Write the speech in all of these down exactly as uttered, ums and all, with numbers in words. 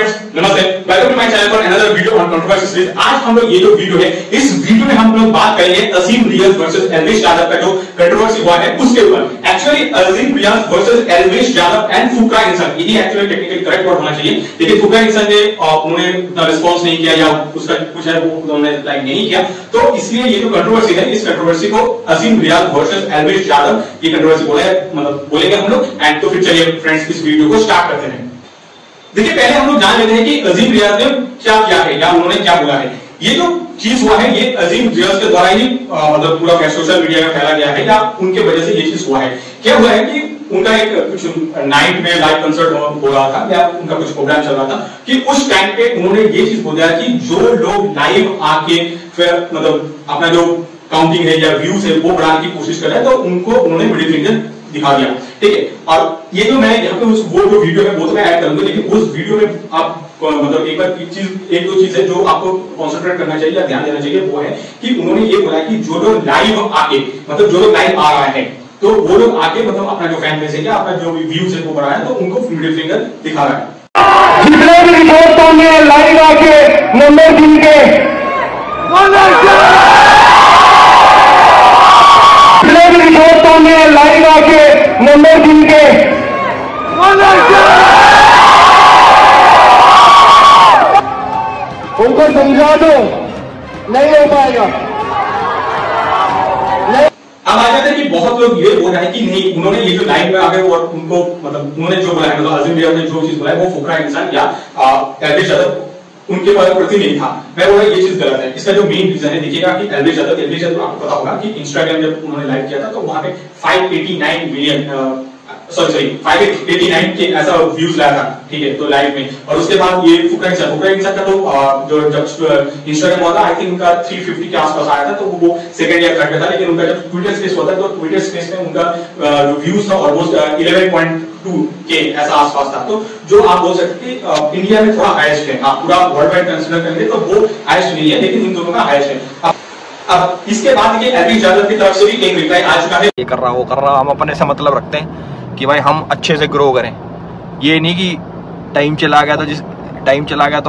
Friends, नमस्ते, welcome to my channel for another video on controversy series. आज हम लोग ये जो वीडियो है, इस वीडियो में हम लोग बात करेंगे अजीम रियाज वर्सेस एल्विश यादव का जो कंट्रोवर्सी हुआ है उसके ऊपर। Actually Azeem Riaz versus Elvish Yadav and Fukra Insaan, यही एक्चुअली टेक्निकली करेक्ट वर्ड होना चाहिए, लेकिन फुकरा इंसान ने उन्होंने उतना रिस्पांस नहीं किया या उसका कुछ है वो उन्होंने लाइक नहीं किया, तो इसलिए ये जो कंट्रोवर्सी है, इस कंट्रोवर्सी को अजीम रियाज वर्सेस एल्विश यादव ये कंट्रोवर्सी बोले मतलब बोलेंगे हम लोग। एंड तो फिर चलिए फ्रेंड्स इस वीडियो को स्टार्ट करते हैं। देखिए पहले हम लोग जान लेते हैं कि अजीम रियाज ने क्या किया है या उन्होंने क्या बोला है। ये जो चीज हुआ है ये अजीम रियाज के द्वारा ही मतलब पूरा सोशल मीडिया में फैला गया है या उनके वजह से ये चीज हुआ है। क्या हुआ है कि उनका एक कुछ नाइट में लाइव कंसर्ट हो रहा था या उनका कुछ प्रोग्राम चल रहा था कि उस टाइम पे उन्होंने ये चीज बोला कि जो लोग लाइव आके फिर मतलब अपना जो काउंटिंग है या व्यूज है वो बढ़ाने की कोशिश कर रहे हैं, तो उनको उन्होंने मिडिल फिंगर दिखा दिया, ठीक है। और ये जो मैं यहाँ पे उस वो जो वीडियो है वो तो मैं ऐड करूंगा, लेकिन उस वीडियो में आप मतलब एक बार एक चीज एक दो चीज है जो आपको कॉन्सेंट्रेट करना चाहिए या ध्यान देना चाहिए, वो है कि उन्होंने ये बोला कि जो लोग लाइव आके मतलब जो लोग लाइव आ रहा है तो वो लोग आके मतलब अपना जो फैन बेस है या अपना जो व्यूज है वो बढ़ा है, तो उनको मिडिल फिंगर दिखा रहा है। जितने भी रिपोर्टों में लाइव आके नंबर गिन के जितने भी रिपोर्टों में लाइव आके नंबर गिन के उनको समझा दो, नहीं हो पाएगा। अब आ जाते हैं कि बहुत लोग ये बोल रहे हैं कि नहीं उन्होंने ये जो लाइव में आ गए और उनको मतलब उन्होंने जो बोला है मतलब अजीम रियाज ने जो चीज बोला है वो फुकरा इंसान या एल्विश यादव उनके प्रति नहीं था। मैं बोला ये चीज गलत है। इसका जो मेन रीजन है देखिएगा कि एल्विश यादव एल्विश यादव आपको पता होगा कि इंस्टाग्राम जब उन्होंने लाइव किया था तो वहां पे five eighty nine million sorry sorry five eighty nine के ऐसा व्यूज लाया था, ठीक है, तो लाइव में। और उसके बाद ये फुकरा इंसान फुकरा इंसान का तो जो जब इंस्टाग्राम हुआ था आई थिंक उनका थ्री फिफ्टी के आसपास आया था, तो वो सेकंड या थर्ड में था, लेकिन उनका जब ट्विटर स्पेस हुआ था तो ट्विटर स्पेस में उनका जो व्यूज था ऑलमोस्ट इलेवन पॉइंट टू के ऐसा आसपास था। तो जो आप बोल सकते हैं इंडिया में थोड़ा हाईएस्ट है, आप पूरा वर्ल्ड वाइड कंसीडर करेंगे तो वो हाईएस्ट नहीं है, लेकिन इन दोनों का हाईएस्ट है। अब इसके बाद ये एल्विश यादव की तरफ से भी एक रिप्लाई आ चुका है, ये कर रहा वो कर रहा, हम अपने से मतलब रखते हैं कि भाई हम अच्छे से ग्रो करें। ये नहीं कि टाइम चला गया तो जिस टाइम चला गया तो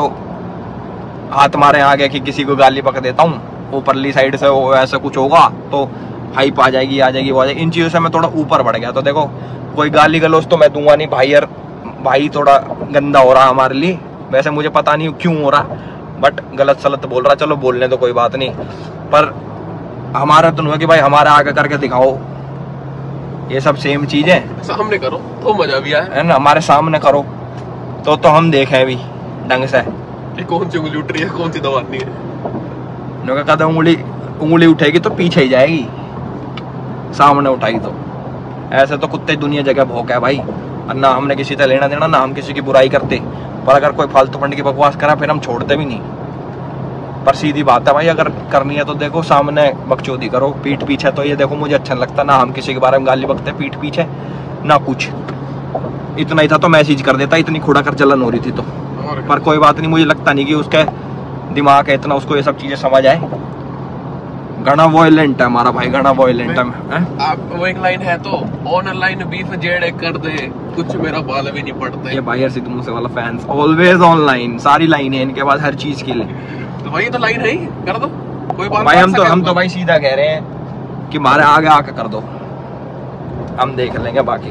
हाथ मारे आ गया कि किसी को गाली पकड़ देता हूँ, ऊपरली साइड से वो ऐसा कुछ होगा तो हाइप आ जाएगी आ जाएगी वो आ जाएगी। इन चीज़ों से मैं थोड़ा ऊपर बढ़ गया। तो देखो कोई गाली गलौज तो मैं दूंगा नहीं भाई, यार भाई थोड़ा गंदा हो रहा हमारे लिए, वैसे मुझे पता नहीं क्यों हो रहा, बट गलत सलत बोल रहा, चलो बोलने तो कोई बात नहीं, पर हमारा तो नहीं कि भाई हमारा आगे करके दिखाओ, ये सब सेम चीज है। सामने करो तो मजा भी आए, है ना, हमारे सामने करो तो तो हम देखें भी ढंग से कौन सी उंगली उठ रही है कौन सी दबानी है। जो कहता उंगली उंगली उठेगी तो पीछे ही जाएगी, सामने उठाई तो ऐसे तो कुत्ते दुनिया जगह भौंक है भाई। और ना हमने किसी से लेना देना, ना हम किसी की बुराई करते, पर अगर कोई फालतू फंड की बकवास करा फिर हम छोड़ते भी नहीं। पर सीधी बात है भाई, अगर करनी है तो देखो सामने बकचोदी करो, पीठ पीछे तो ये देखो मुझे अच्छा नहीं लगता, ना हम किसी के बारे में गाली बकते पीठ पीछे ना कुछ। इतना ही था तो मैसेज कर देता, इतनी खुड़ा कर जलन हो रही थी तो, पर कोई बात नहीं, मुझे लगता नहीं कि उसके दिमाग है इतना उसको ये सब चीजें समझ आए। घना वॉयलेंट है हमारा भाई, घना वॉयलेंट है। आप वो एक लाइन है तो ऑनलाइन बीफ जेड़ कर दे कुछ मेरा बाल भी नहीं पड़ते। ये भाई Sidhu Moose Wala fans always online, सारी लाइन है इनके पास हर चीज के लिए। तो भाई ये तो लाइन है ही, कर दो कोई बात भाई। हम तो हम तो भाई सीधा कह रहे हैं कि मारे आगे आके कर दो, हम देख लेंगे बाकी।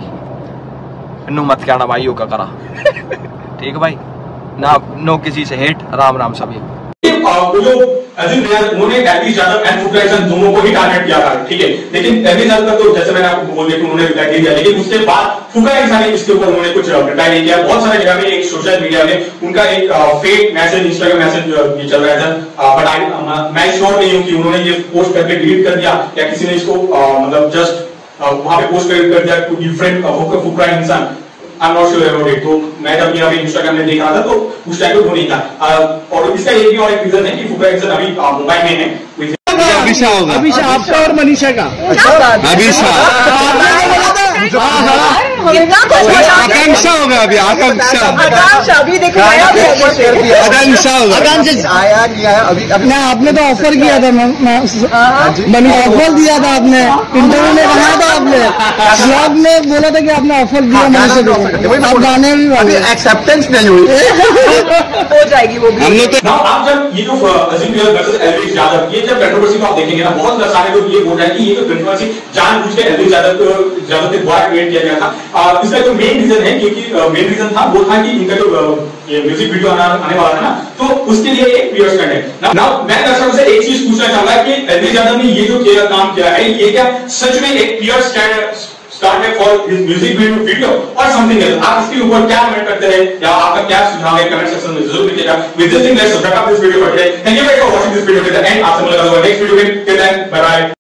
नो मत कहना भाई का करा ठीक है भाई, ना नो किसी से हेट, राम राम सभी। वो जो अजीम रियाज उन्होंने एल्विश यादव एंड फुकरा इंसान दोनों को ही टारगेट किया था, ठीक है, लेकिन एल्विश यादव का तो जैसे मैंने आपको बोल दिया कि उन्होंने रिप्लाई दिया, लेकिन उसके बाद फुकरा इंसान ने इसके ऊपर उन्होंने कुछ रिप्लाई नहीं किया। बहुत सारे जगह में एक सोशल मीडिया में उनका एक फेक मैसेज इंस्टाग्राम मैसेज ये चल रहा था, बट आई मैं श्योर नहीं हूं कि उन्होंने ये पोस्ट करके डिलीट कर दिया या किसी ने इसको मतलब जस्ट वहां पे पोस्ट कर दिया to different Fukra Insaan. I am not sure about it. तो मैं जब यहाँ पे इंस्टाग्राम में देख रहा था तो उस टाइम पे वो नहीं था। और इसका एक भी और एक रीजन है कि फुकरा इंसान अभी मुंबई में है। अभिषा होगा, अभिषा आपका और मनीषा का। अभिषा कितना कुछ आकांक्षा होगा अभी, आकांक्षा आकांक्षा अभी देखो आया भी है। आकांक्षा होगा। आकांक्षा आया नहीं आया अभी अभी ना आपने तो ऑफर किया था मैम, मैंने ऑफर दिया था, आपने इंटरव्यू में कहा था, आपने ब्लॉग में बोला था कि आपने ऑफर दिया मैंने से, आप गाने भी वाले एक्सेप्टेंस नहीं हुई हो जाएगी वो भी। हमने तो Now, आप जब ये जो अजीम रियाज वर्सेस एलविश यादव, ये जब कंट्रोवर्सी को आप देखेंगे ना, बहुत सारे लोग ये बोल रहे हैं कि ये जो कंट्रोवर्सी जानबूझ के एलविश यादव को यादव के द्वारा क्रिएट किया गया था। आ, इसका जो मेन रीजन है, क्योंकि मेन रीजन था वो था कि इनका जो ये म्यूजिक वीडियो आना आने वाला था ना, तो उसके लिए एक प्योर स्टैंड है। नाउ मैं दर्शकों से एक चीज पूछना चाहूंगा कि एलविश यादव ने ये जो किया काम किया है, ये क्या सच में एक प्योर स्टैंड स्टार्ट है फॉर दिस म्यूजिक वीडियो और समथिंग एल्स? आप इसके ऊपर क्या कमेंट करते हैं या आपका क्या सुझाव है, कमेंट सेक्शन में जरूर लिखिएगा। With this thing let's wrap up this video for today. Thank you for watching this video till the end. आपसे मुलाकात होगा नेक्स्ट वीडियो में। Till then bye bye.